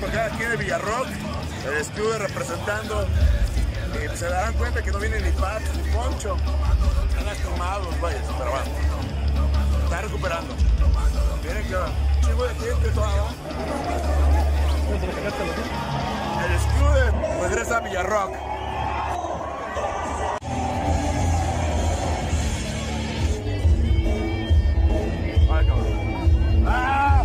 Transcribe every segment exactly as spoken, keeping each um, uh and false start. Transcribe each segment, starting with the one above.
por acá aquí en Villarrock, el escudo representando. Eh, se darán cuenta que no viene ni Pat ni Poncho. Están lastimados, güey, pero bueno. Está recuperando. Miren que chingo de gente toda. El escudo regresa a Villarrock. Ay, cabrón. ¡Ah!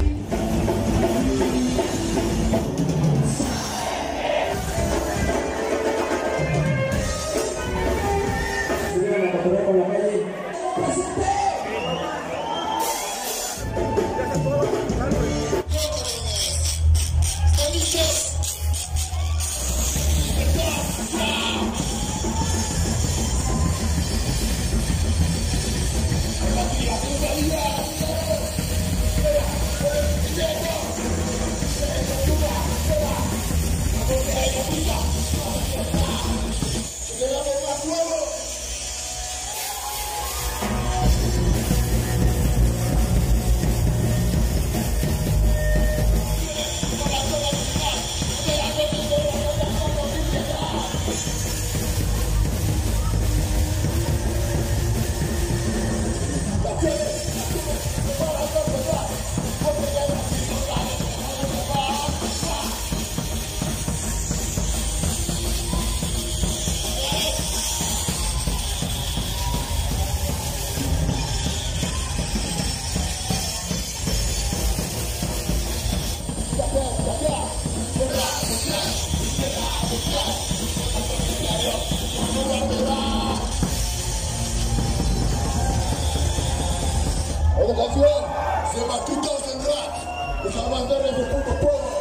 Esta canción se llama dos mil Rap, de Jamás Verdes de Punto Pueblo.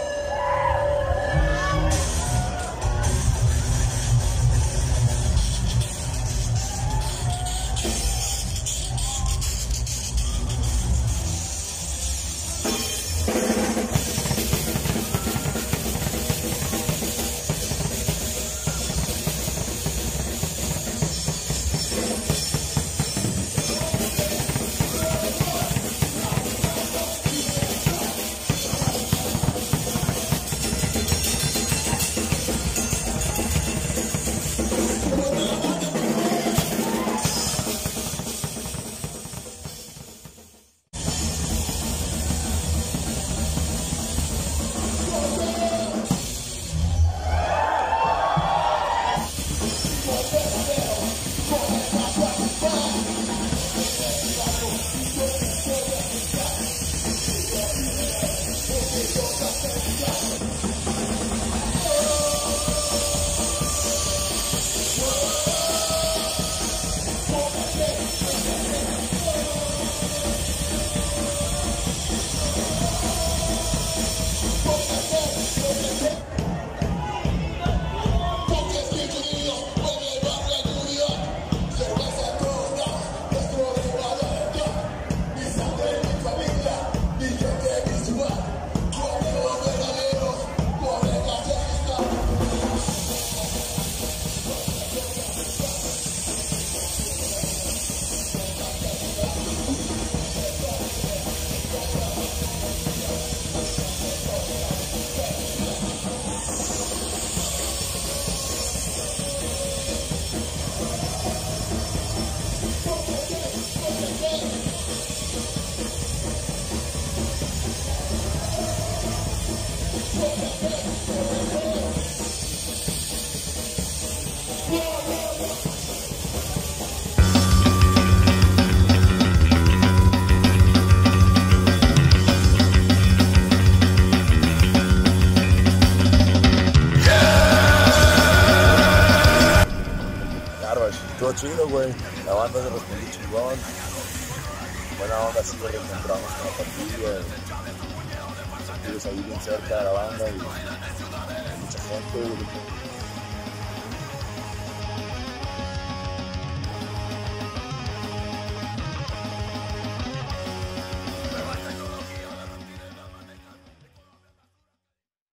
Estuvo chido, güey. La banda se respondió chingón. Buena onda, así lo reencontramos con la partida. Sentimos ahí bien cerca de la banda y mucha gente, güey.